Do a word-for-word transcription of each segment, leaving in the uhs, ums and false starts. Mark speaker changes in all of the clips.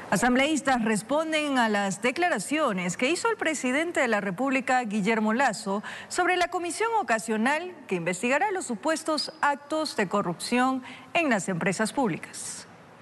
Speaker 1: Asambleístas responden a las declaraciones que hizo el presidente de la República, Guillermo Lasso, sobre la comisión ocasional que investigará los supuestos actos de corrupción en las empresas públicas.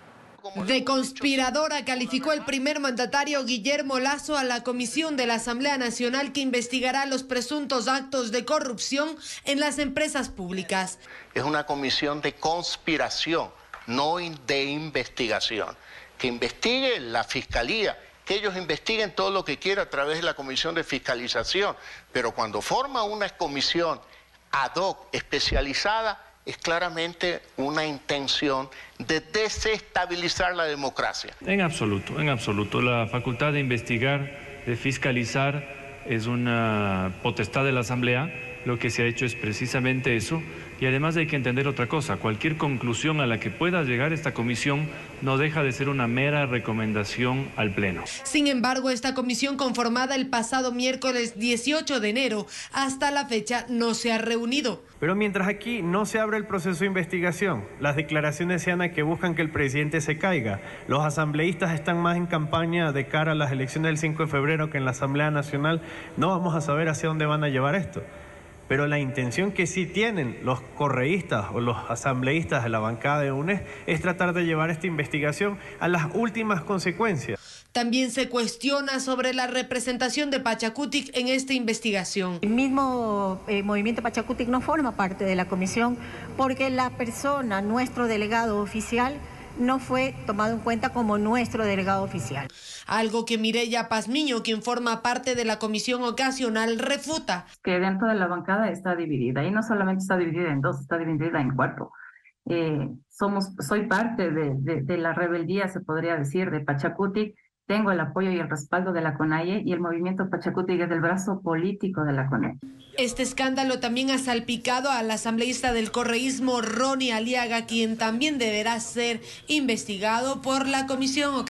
Speaker 2: De conspiradora calificó el primer mandatario Guillermo Lasso a la comisión de la Asamblea Nacional que investigará los presuntos actos de corrupción en las empresas públicas.
Speaker 3: Es una comisión de conspiración, no de investigación. Que investigue la Fiscalía, que ellos investiguen todo lo que quieran a través de la Comisión de Fiscalización, pero cuando forma una comisión ad hoc especializada, es claramente una intención de desestabilizar la democracia.
Speaker 4: En absoluto, en absoluto. La facultad de investigar, de fiscalizar, es una potestad de la Asamblea. Lo que se ha hecho es precisamente eso. Y además hay que entender otra cosa. Cualquier conclusión a la que pueda llegar esta comisión no deja de ser una mera recomendación al Pleno.
Speaker 2: Sin embargo, esta comisión, conformada el pasado miércoles dieciocho de enero, hasta la fecha no se ha reunido.
Speaker 5: Pero mientras aquí no se abre el proceso de investigación, las declaraciones sean a que buscan que el presidente se caiga. Los asambleístas están más en campaña de cara a las elecciones del cinco de febrero que en la Asamblea Nacional. No vamos a saber hacia dónde van a llevar esto. Pero la intención que sí tienen los correístas o los asambleístas de la bancada de U N E S es tratar de llevar esta investigación a las últimas consecuencias.
Speaker 2: También se cuestiona sobre la representación de Pachakutik en esta investigación.
Speaker 6: El mismo eh, movimiento Pachakutik no forma parte de la comisión porque la persona, nuestro delegado oficial, no fue tomado en cuenta como nuestro delegado oficial.
Speaker 2: Algo que Mireya Pazmiño, quien forma parte de la comisión ocasional, refuta.
Speaker 7: Que dentro de la bancada está dividida, y no solamente está dividida en dos, está dividida en cuatro. Eh, somos, soy parte de, de, de la rebeldía, se podría decir, de Pachakutik. Tengo el apoyo y el respaldo de la CONAIE, y el movimiento Pachakutik es el brazo político de la CONAIE.
Speaker 2: Este escándalo también ha salpicado al asambleísta del correísmo Ronnie Aliaga, quien también deberá ser investigado por la comisión.